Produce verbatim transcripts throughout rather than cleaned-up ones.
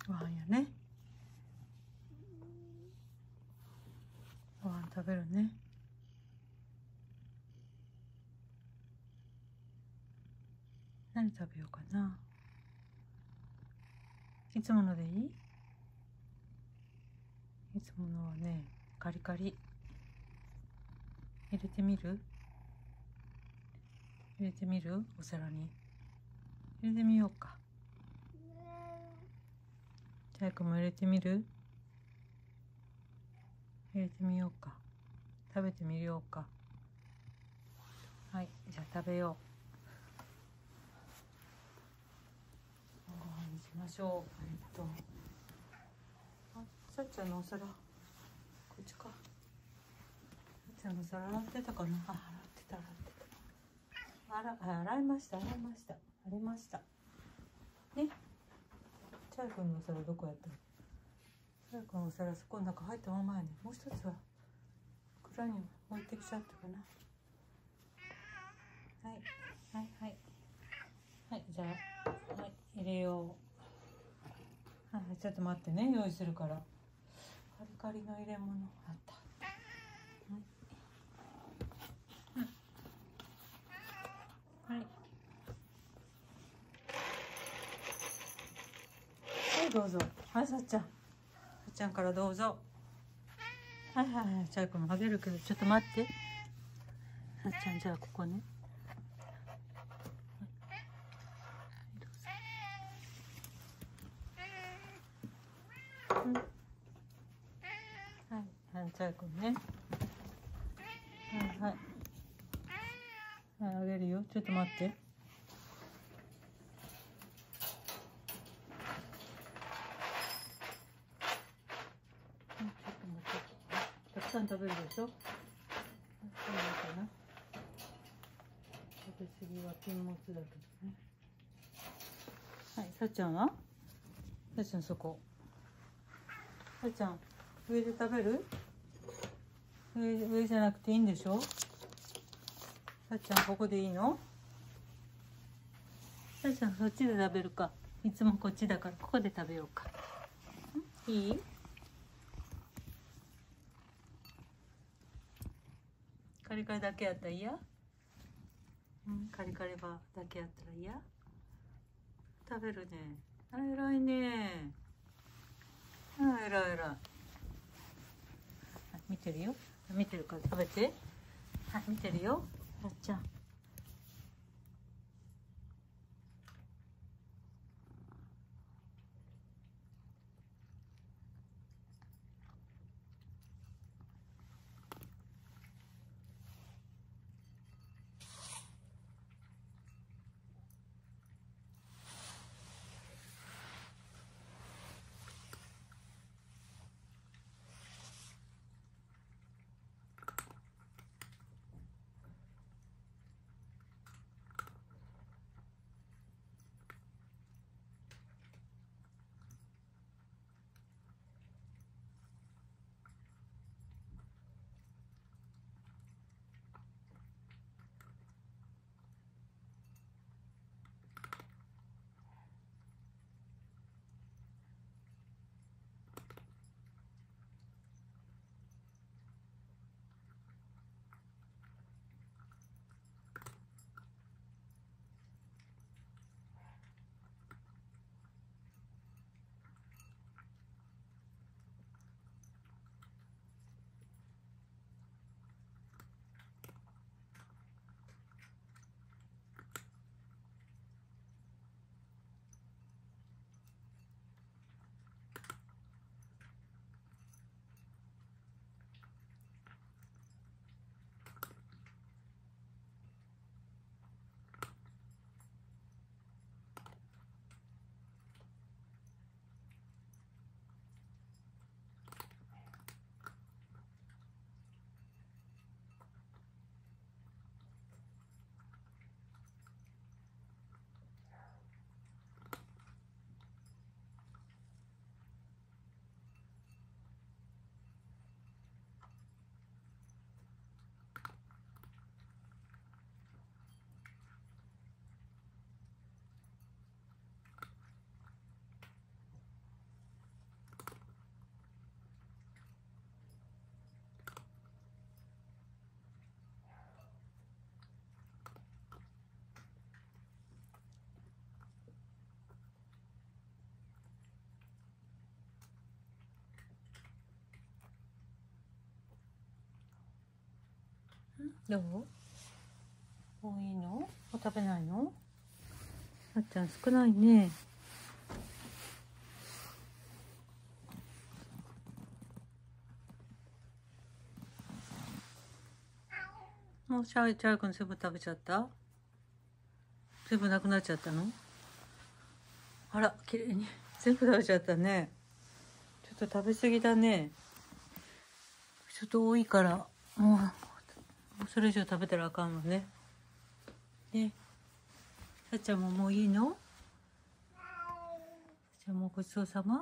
ご飯やね。ご飯食べるね。何食べようかな。いつものでいい？いつものはね、カリカリ入れてみる？入れてみる？お皿に入れてみようか。ジャイクも入れてみる？入れてみようか。食べてみようか。はい、じゃあ食べよう。ご飯にしましょう。えっとあ、さっちゃんのお皿こっちか。さっちゃんのお皿洗ってたかな。あ、洗ってた洗ってた。洗あ洗いました洗いました洗いましたね。チャイ君のお皿どこやったの？チャイ君のお皿そこの中入ったままやね。もう一つは蔵に置いてきちゃったかな。はいはいはいはい、じゃあ、はい、入れよう。はい、ちょっと待ってね、用意するから。カリカリの入れ物あった。はい、うん、はい。はい、どうぞ。はい、さっちゃん。さっちゃんからどうぞ。はいはいはい、チャイ君もあげるけど、ちょっと待って。さっちゃん、じゃあここね。うん、はい、はい、チャイ君ね。はいはい。はい、あげるよ。ちょっと待って。ちょっと待って。たくさん食べるでしょ。そうかな。食べ過ぎは禁物だけどね。はい、さっちゃんは？さっちゃんそこ。さっちゃん、上で食べる？上、上じゃなくていいんでしょ？さっちゃんここでいいの？さっちゃんそっちで食べるか。いつもこっちだからここで食べようか。いい？カリカリだけやったら嫌？うん、カリカリバだけやったら嫌？食べるね。あ、偉いね。あ、偉い偉い。見てるよ。見てるから食べて。はい、見てるよ。さっちゃん。 どう？もういいの？もう食べないの？あっちゃん少ないね。もうシャイチャイ君全部食べちゃった？全部なくなっちゃったの？あら、綺麗に全部食べちゃったね。ちょっと食べ過ぎだね。ちょっと多いからもう、もうそれ以上食べたらあかんわね。ね。さっちゃんももういいの？さっちゃんもごちそうさま。ね。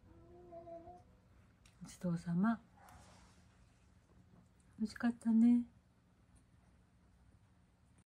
ごちそうさま。美味しかったね。